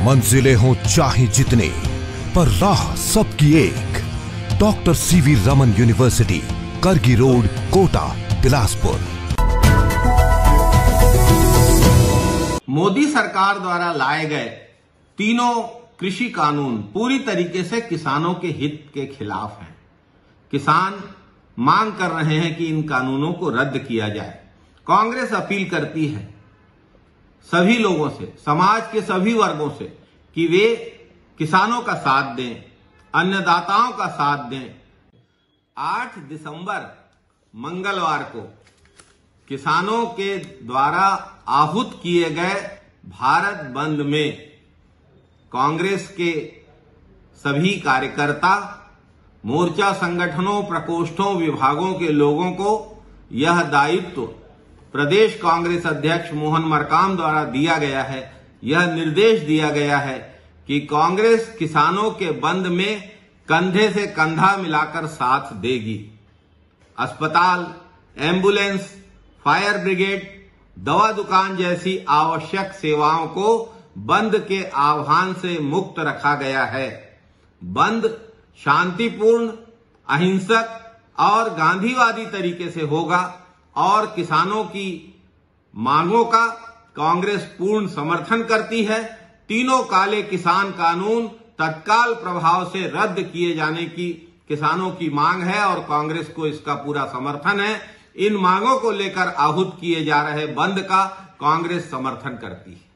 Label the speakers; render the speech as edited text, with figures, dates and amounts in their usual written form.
Speaker 1: मंजिलें हों चाहे जितने, पर राह सबकी एक। Doctor C V Raman university, Kargi road, Kota, Bilaspur.
Speaker 2: Modi सरकार द्वारा लाए गए तीनों कृषि कानून पूरी तरीके से किसानों के हित के खिलाफ हैं। किसान मांग कर रहे हैं कि इन कानूनों को रद्द किया जाए। कांग्रेस अपील करती है सभी लोगों से, समाज के सभी वर्गों से, कि वे किसानों का साथ दें, अन्नदाताओं का साथ दें। 8 दिसंबर मंगलवार को किसानों के द्वारा आहूत किए गए भारत बंद में कांग्रेस के सभी कार्यकर्ता, मोर्चा संगठनों, प्रकोष्ठों, विभागों के लोगों को यह दायित्व प्रदेश कांग्रेस अध्यक्ष मोहन मरकाम द्वारा दिया गया है। यह निर्देश दिया गया है कि कांग्रेस किसानों के बंद में कंधे से कंधा मिलाकर साथ देगी। अस्पताल, एम्बुलेंस, फायर ब्रिगेड, दवा दुकान जैसी आवश्यक सेवाओं को बंद के आह्वान से मुक्त रखा गया है। बंद शांतिपूर्ण, अहिंसक और गांधीवादी तरीके से होगा और किसानों की मांगों का कांग्रेस पूर्ण समर्थन करती है। तीनों काले किसान कानून तत्काल प्रभाव से रद्द किए जाने की किसानों की मांग है और कांग्रेस को इसका पूरा समर्थन है। इन मांगों को लेकर आहूत किए जा रहे बंद का कांग्रेस समर्थन करती है।